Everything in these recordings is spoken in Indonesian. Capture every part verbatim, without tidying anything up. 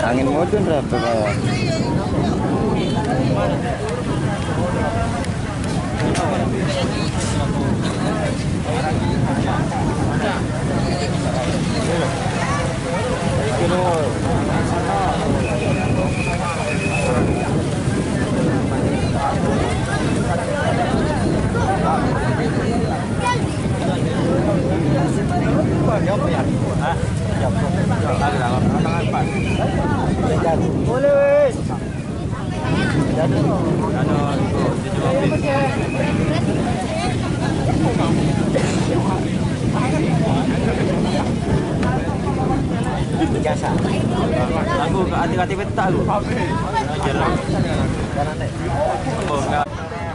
Angin mudun berapa kayak? Biasa. Aku ke hati-hati peta lu. Jalan. Oh, enggak.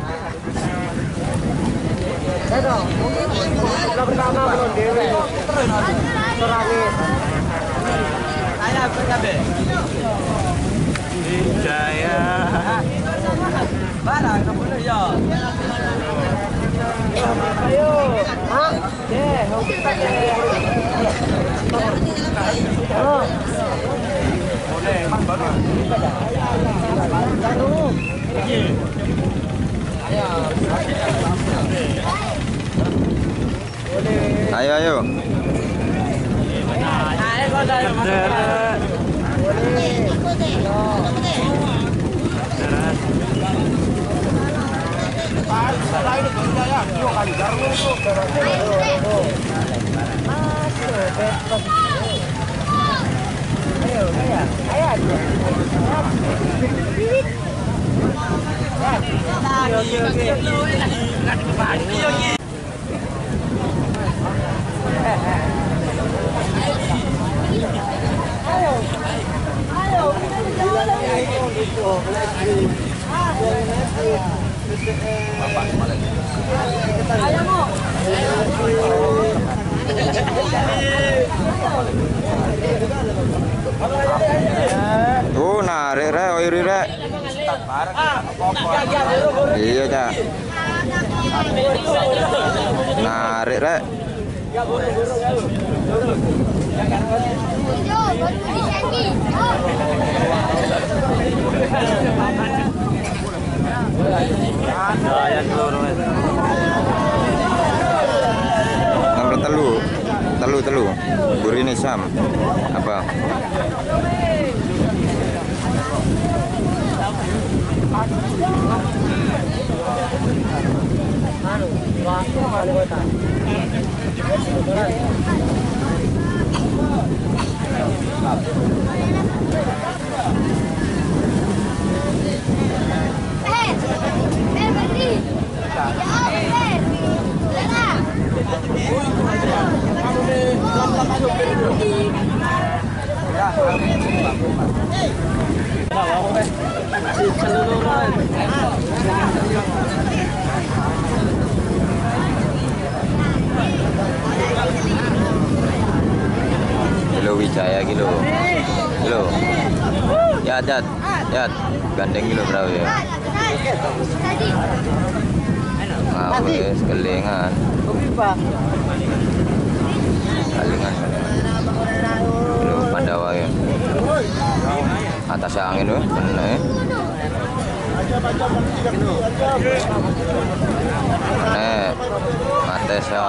Pertama belum dewe. Terangin. Saya berkabe. Jaya. Barang kamu ya. Ayo. Hah? Deh, hobi pakai. Oh. Boleh, man baru. Baru. Ayo ayo. Oh, narik rek, oiri rek. Iya, Cak. Narik rek. Nomor telu, telu telu. Burine Sam. Apa? Kilo Wijaya kilo. Kilo. Ya, Jat. Jat. Gandeng kilo berapa ya? Nah, wes kelingan. Kalingan. Kilo Pandawa ya. Atas angin loh, bener ya. Nek, atas ya.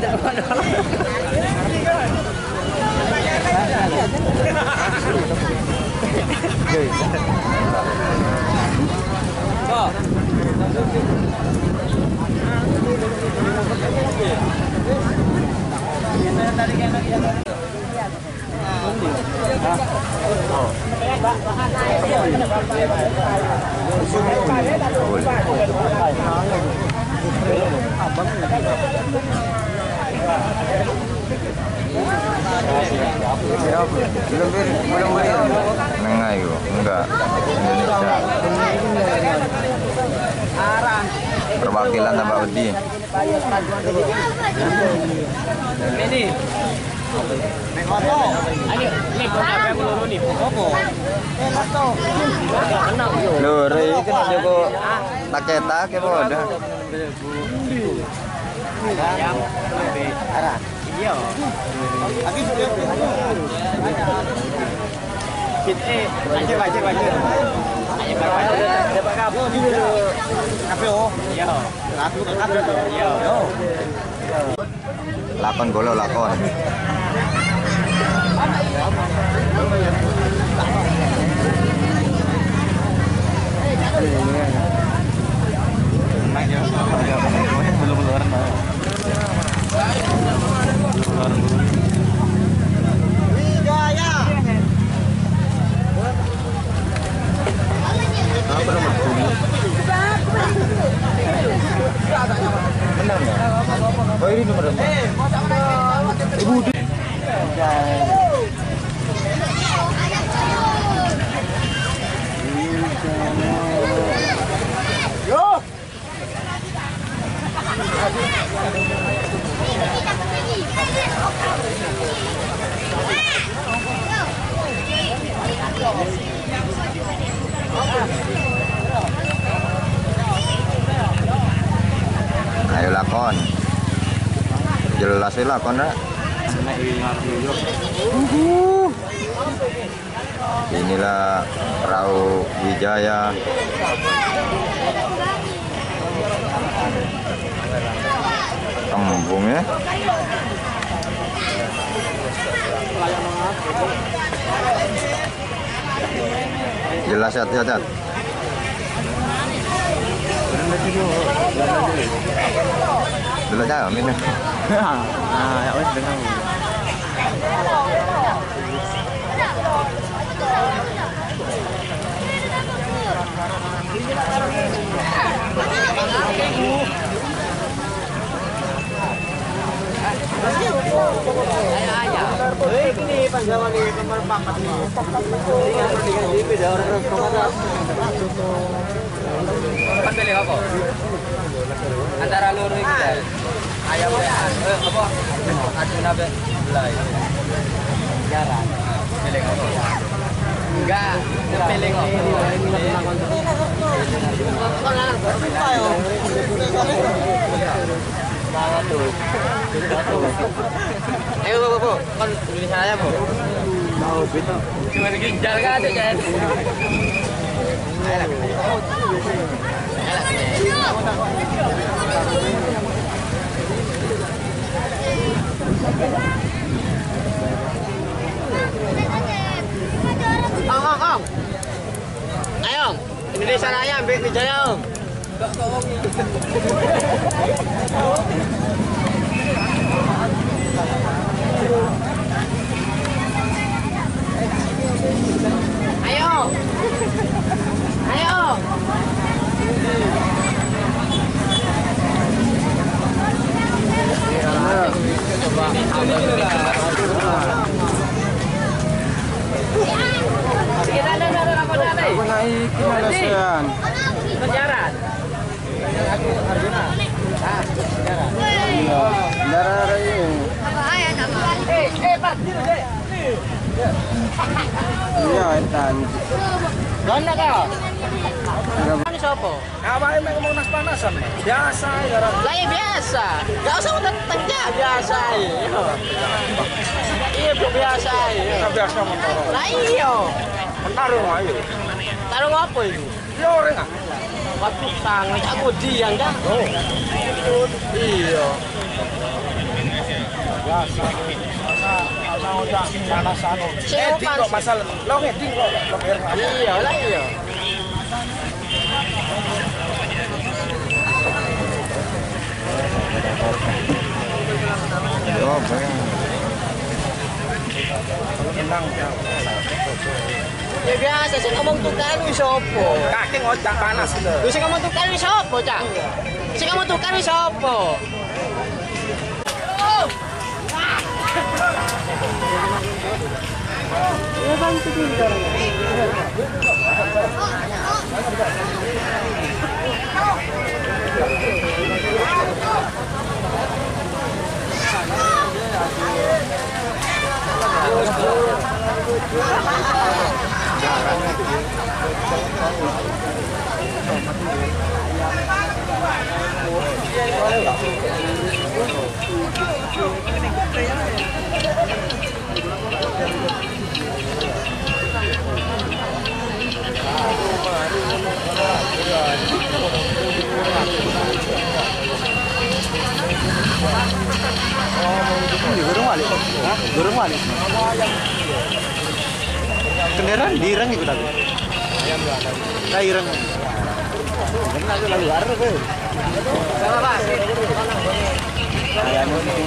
Nengah itu enggak Indonesia perwakilan tambah wedi ini lho re iki nek Joko tak cetak ya udah iya. Wajib eh, wajib wajib wajib. Ayo wajib. Dapat kamu di kafe oh. Iya. Aku kafe. Iya. Lakon golo lakon. Belum keluaran mau. Keluaran dulu. Wijaya. Apa nomor tujuh? Benar nggak? Oh ini nomor berapa? Ibu di. Yo. Ayo lakon. Jelas sih lakon ya. Inilah perahu Wijaya. Kembung ya. Jelas ya, ya, ya. Dulu aja, Min. Nah, ya wes dengan. Ini panjangan ini nomor papat nih. Ini beda orang orang Kan pilih apa? Antara loro iki ta. Ayam wean. Eh apa? Acung nabe belai. Jarang. Pilih apa? Enggak, pilih ini. Ayo Bu, Bu. Kan pilih saya, Bu. Mau betul. Cuma ginjal kan ada, Jan. Om, om, om. Ayo, Indonesia Raya ambil Wijaya, Om. Ayo. Ayo. Coba kita ada ada apa ada? Aku naik gimana sean? Penjara. Aku Arjuna. Ah, penjara. Iya. Penjara ini. Apa ayah nama? Eh, eh, Pak, dulu deh. Iya, entan. Mana kau? Ini siapa? Ngapain main ngomong nas panasan? Biasa ya. Lah ya biasa. Gak usah udah tanya biasa ya. Iya biasa ya. Biasa motor. Lah iya. Taruh ayo. Taruh apa itu? Ya orang ah. Waktu sangat aku diang dah. Oh. Iya. Biasa. Masa udah panasan. Eding kok masalah. Lo eding kok. Iya lah iya. Oh, pengen. Ya biasa sih ngomong tukang wis opo. Kaki ngocak panas lho. Wis ngomong tukang wis opo, Cak? Sing ngomong tukang wis opo? Ya bantu tinggal. Burung wali. Kendaraan direng ikut aku. Nah, ireng. Karena aku lalu arep. Sama, Pak. Ayam ini.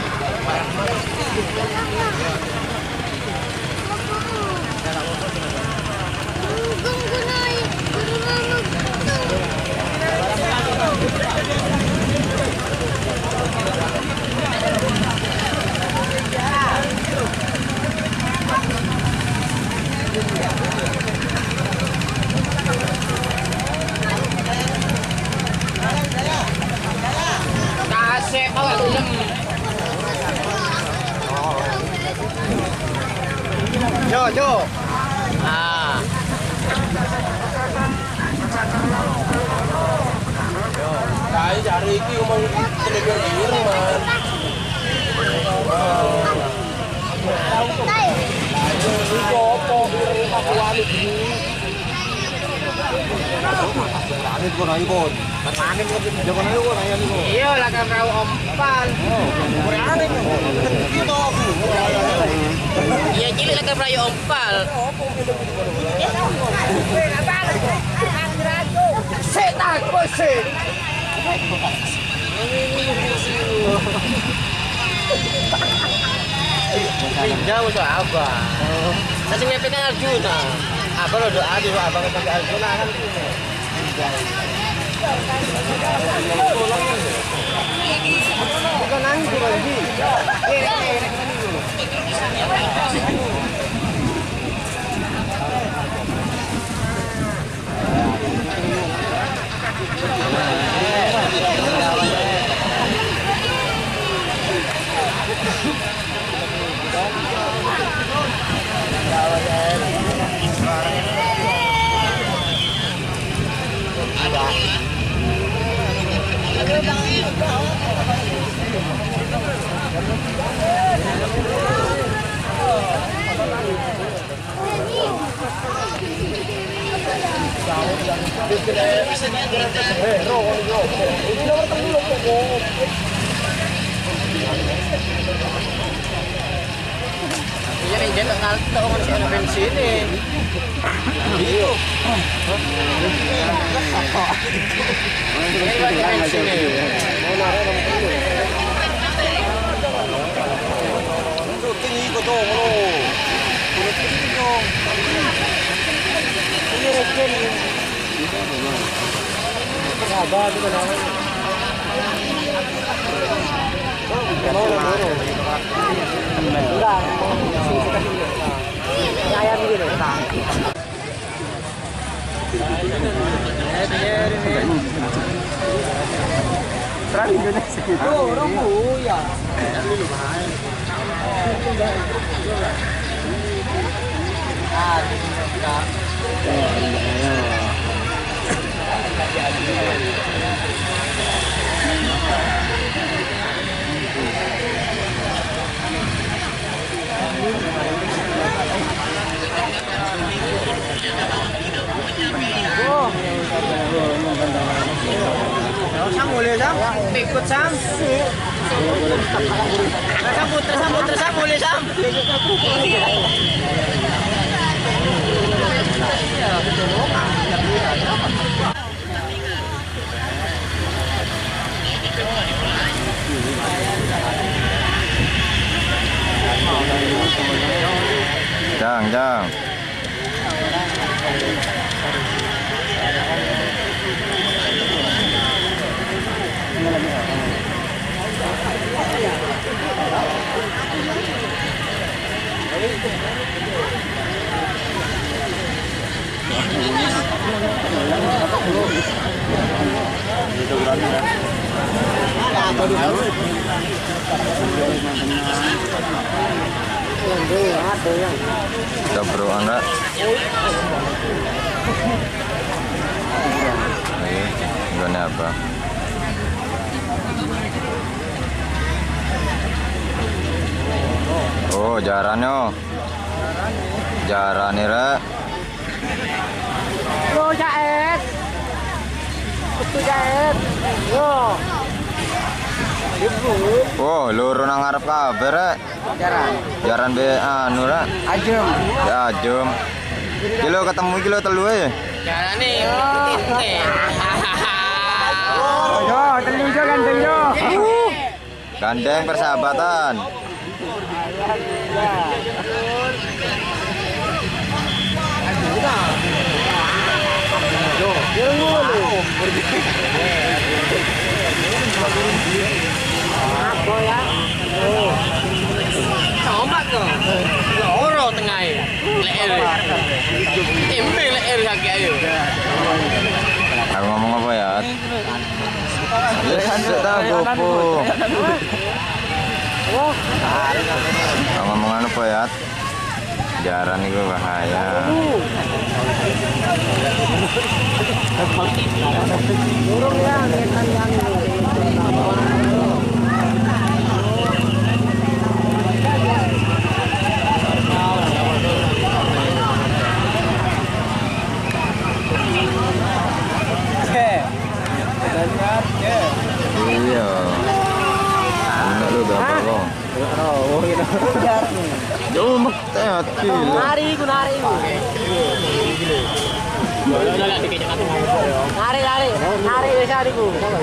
Kasih bawa lem. Yo, yo. Ah. Kae cari iki ngomong telepon diri, Man. Iku opo aku wali iki. Panen kono ayo, Bon. Panen kok jokono ayo kono ayo niku. Iya lah kan rau ompal. Koreane itu aku. Iya cilik lah kan rau ompal. Sik takut sik. Pinjam untuk apa? Nanti ngepetnya Arjuna. Apa lo doa di doa abang pakai Arjuna kan? Bukan nangis lagi. Iya nih dia nggak tahu masih ada bensin nih. Iya. Ini lagi bensin nih. tinggi ko to mo. Kulit ko. Ini reken. Aba itu kan. Mau na mo. Kurang. Kaya begini. Terang Indonesia. Oh, rombo ya. Sam boleh Sam? Ikut Sam. Sam putra Sam putra Sam boleh Sam. Jang, jang. Kita bro anak. Ini apa? Oh, jarannya. Jarannya rek. Oh, jaet. Itu jaet. Yo. Oh, loro nang ngarep kabeh rek. Jaran. Jaran be anu rek. Ajem. Ya ajum. Kilo ketemu kilo telu ae. Jarane tinte. Yo, telu jo gandeng yo. Gandeng persahabatan. Apa ya? Coba kok. Loro tengah. Leer. Tempe leer kaki ayo. Aku ngomong apa ya? Yes, tak gopo. Aku ngomong anu apa ya? Jaran itu bahaya. Burung ya, ketan yang Iya. Anak lu berapa kok? oh gitu. Jauh mak hati. Nari ku nari ku. Nari nari. Nari wis ariku.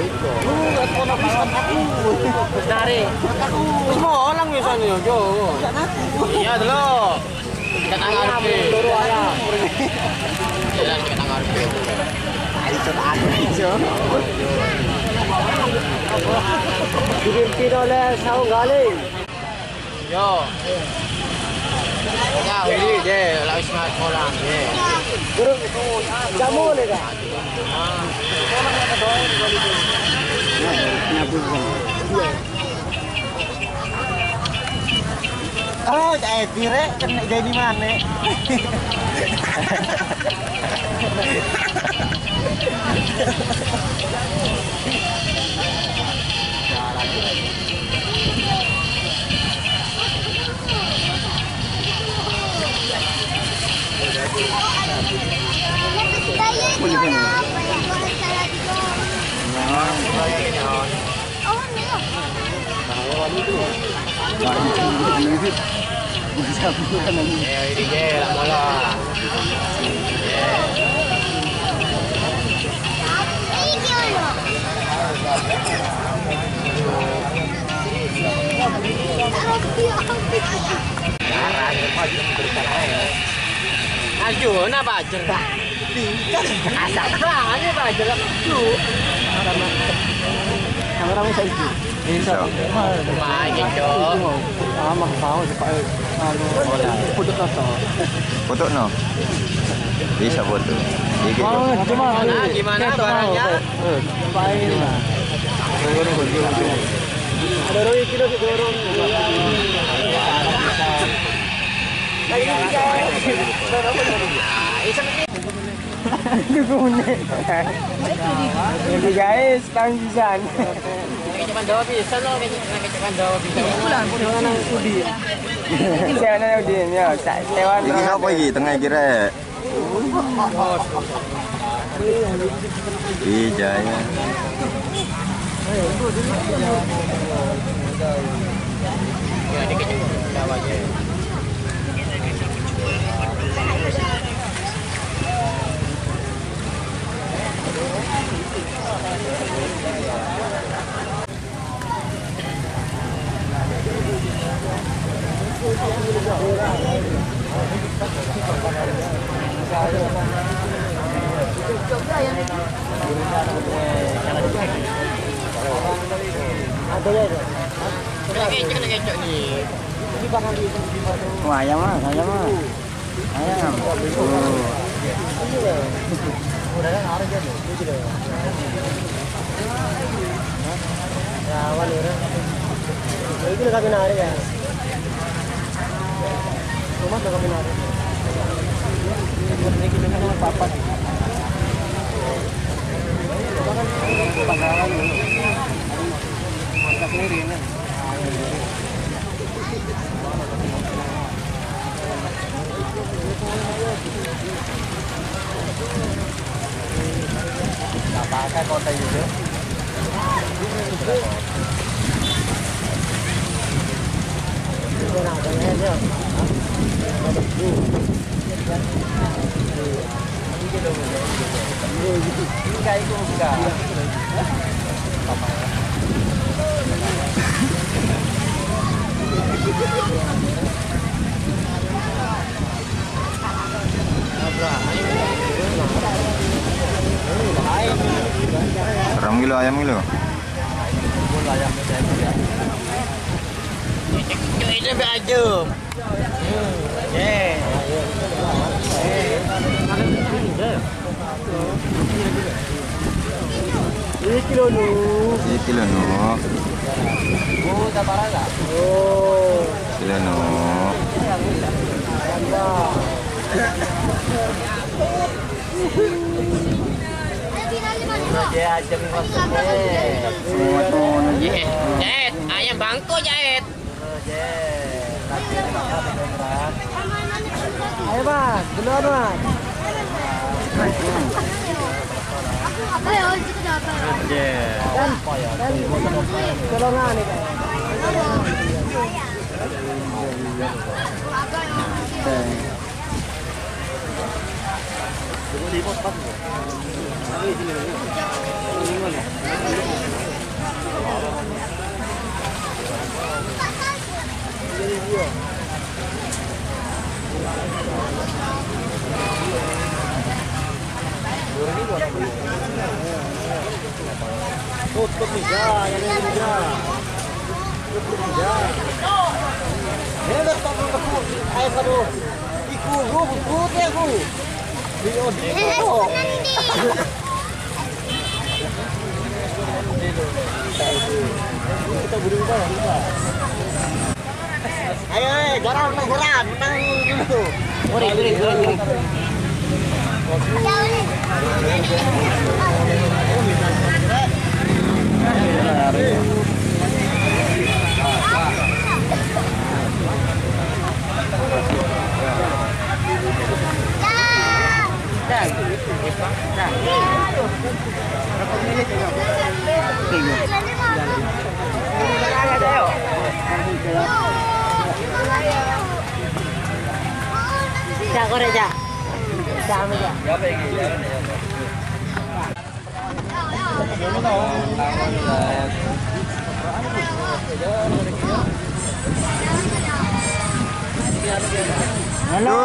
Nari. Wis molang wis anu yo. Iya delok. Kita tangan Turu ayam. Jalan kita tangan. Ayo coba aja. Dibikin oleh saung galing. Yo. Ya, ini deh, la wis mat molang ye. Burung jamu boleh enggak? Oh, saya tire kena jadi mana? Ya, ini deh, la mola. Aju, na bajer. Asal ini bajer lu. Kamera mo sa ito. Bisa. Main jo. Ah, makapaw sa pa. Ano, wala. Pudot na to. Foto no? Bisa foto. Iki Oh, kok. cuma Nah, gimana barangnya? Eh, pain na. Ada roi kilo di dorong. Lagi bisa. Dugune. Jadi guys, tanggisan. Cuma dawa bisa lo, cuma dawa bisa. Pulang, pulang nang udi. Saya nang udi ya, sewan. Iki apa iki tengah iki rek? Wijaya. Ya, dikit dawa aja. Ada ya. Kena kecek, kena kecek nih. Wah, ayam mah, ayam mah. Ayam. Udah kan harus jadi. Ya, awal ya. Ini udah kami nari ya. Rumah udah kami nari. Ini kita kan papat. Pangkalan ini. Mantap sendiri ini. Apa kota itu? Berapa kilo ayam kilo? Ini baju. Eh. Ini kilo nu. Ini kilo nu. Oh, tak parah tak? Oh. Kilo nu. Jahit, ayam bangko jahit. Ayo mas, duluan mas. Ayo, itu dapat. Dan, dan, tolongan nih. Tutup bisa, yang ini bisa. Tutup bisa. Hebat tak aku. Ayo kado. Iku gua ikut ya aku. Video video. Kita buru kita. Ayo, ayo, garam, garam, menang dulu. Gori, gori, gori. Cak, korek cak. Cak, cak. Halo.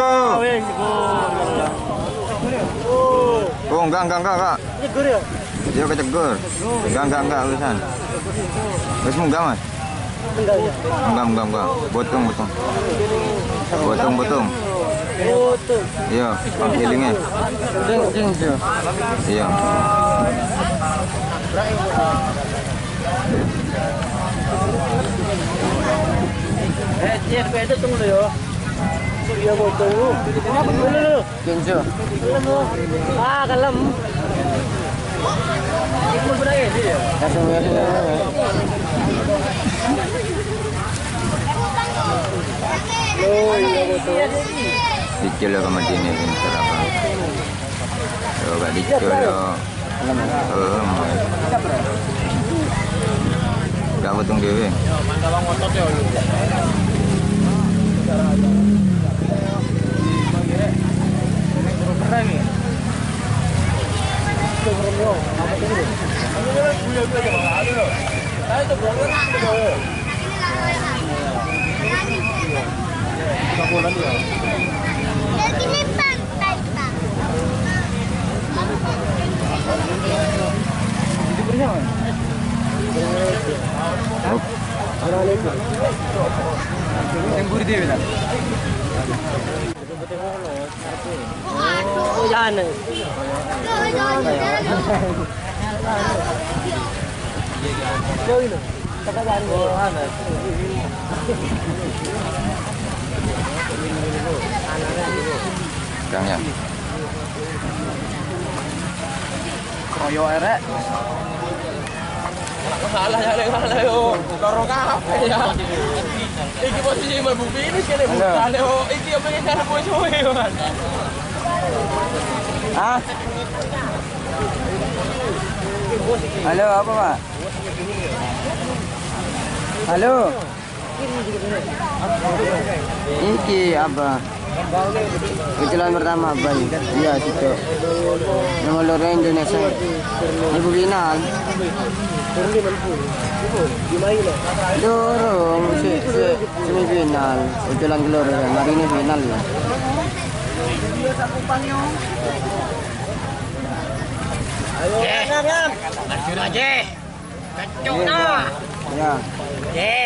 Oh, enggak, enggak, enggak, enggak. Cegur ya? Dia kecegur. Enggak, enggak, enggak, urusan. Wes munggah, Mas. Enggak ya. Enggak, enggak, enggak. Potong, potong. Potong, potong. Potong. Iya, pangkilingnya. Jeng, jeng, jeng. Iya. Eh, cek beda tunggu dulu ya. Iya, potong lu. Kenapa dulu lu? Kenjo. Ah, kalem. Ikut budaya dia. Kasih ya. Oh, iya potong. Dicil ya sama dia nih, pintar apa? Kalau nggak dicil ya. Oh, nggak potong dewe. Ini pantai, Pak. Tempur dia bilang. Oh, jangan. Jauh ini. Kakak jangan. Oh, ada. Gangnya. Koyo erek. Salah ya, salah yo. Loro kafe ya. Iki posisi mlebu finish kene bukan yo. Iki yo pengen cara suwe yo. Ah. Halo, apa, Pak? Halo. Iki apa? Kecelakaan pertama Bal. Iya situ. Nomor loro Indonesia. Ibu final. Dorong si, si, semifinal. Kecelakaan keloro kan. Hari ini final ya. Ayo, ngam, ngam. Lanjut aja. Kacau nah. Ya. Eh.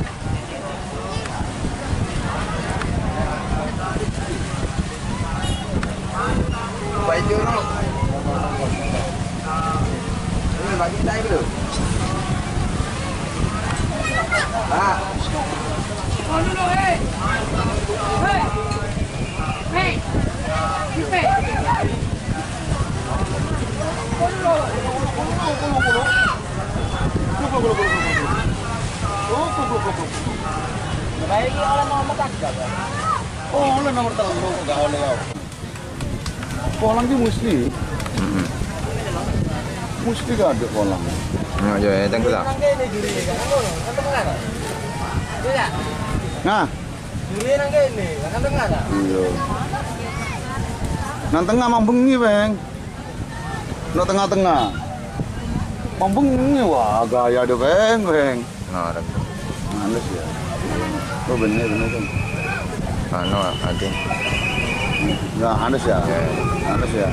Baik dulu. Ini bagi saya dulu. Ah. Oh, no, no, hey! Hey! Hey! Hey! Oh, no, Oh, oleh nomor telepon enggak oleh ya. Kolang ki mesti. Heeh. Mesti gak ada kolang. Nah, yo ya tengok lah. Nah, Juri nang kene, kan tengah ta? iya. Nang tengah mang bengi, Bang. Nang tengah-tengah. Mang bengi wah gaya deh, Bang, Bang. Nah, ada. Males ya. Oh bener bener kan. Ano ada. Nah, Anes ya. Anes ya.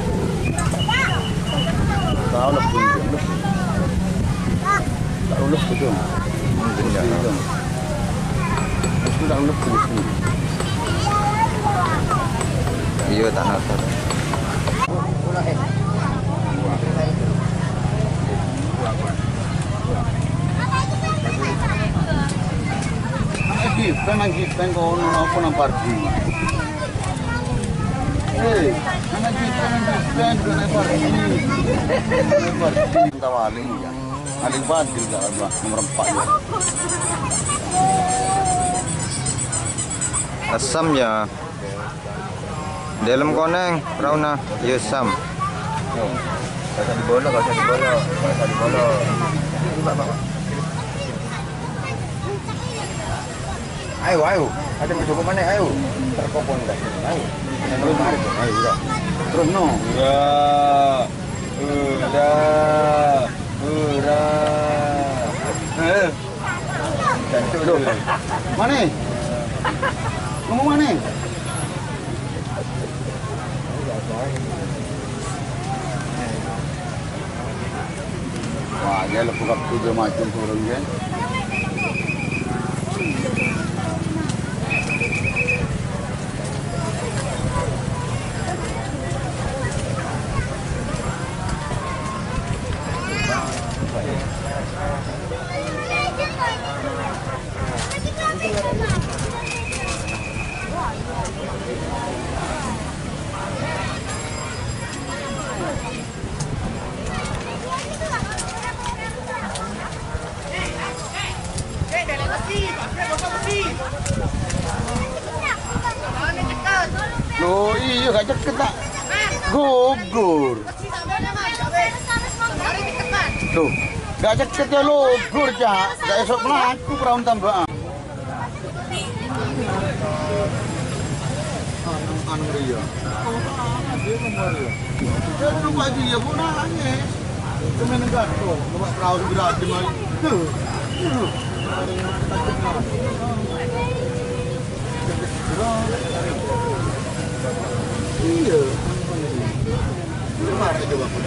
Tahu lah pun. Tahu lah itu. Mungkin ya. Mesti tahu lah pun. Iya tanah tu. Kita nang kita kau apa nang party. Hei, nang kita nang kita juga nang party. Nang party tawaling ya. Aling fadil lah apa nomor empat ya. Asam ya. Dalam koneng, Rauna, ya sam. Kau di bola, kau di bola, kau di bola. Ayo, ayo. Ada mencoba mana? Ayo. Terkopon dah. Ayo. Terus mari, ayo udah. Terus no. Udah. Udah. Udah. Eh. Cantik tu. Mana? Ngomong mana? Wah, dia lepas waktu dia macam turun kan. Loh iya gak ceket tak gugur. Tuh gak ceket ya lo gugur cak. Gak esok melaku perahu tambahan. Anu dia. Dia lupa dia pun nangis. Cuma nenggak tuh, lupa perahu berat di mana. Tuh. Iya. Kemarin coba pun.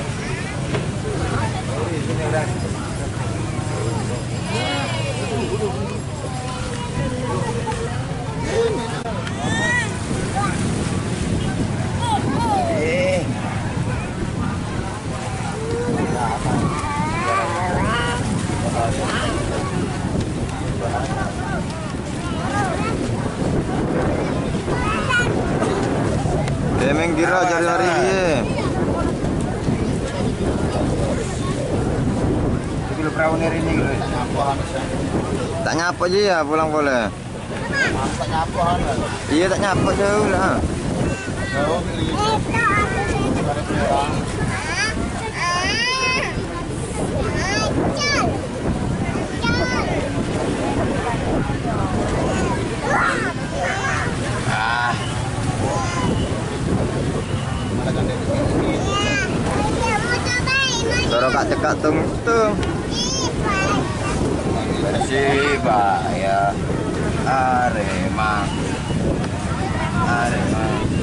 Demeng kira cari hari dia. Kilo perahu hari ini gitu. Tak nyapa je ya pulang boleh. Tak nyapa kan. Iya tak nyapa jauh lah. Jauh ini. Baru kak cekak tung tung. Persibaya, Arema, Arema.